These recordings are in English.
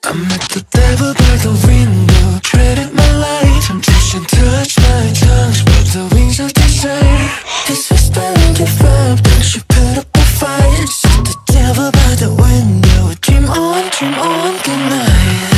I met the devil by the window, treaded my life. Temptation touched my tongue, spread the wings of desire. His whisper and give up, then she put up a fight. See the devil by the window, dream on, good night.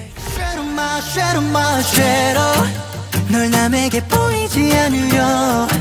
널 남에게 보이지 않으려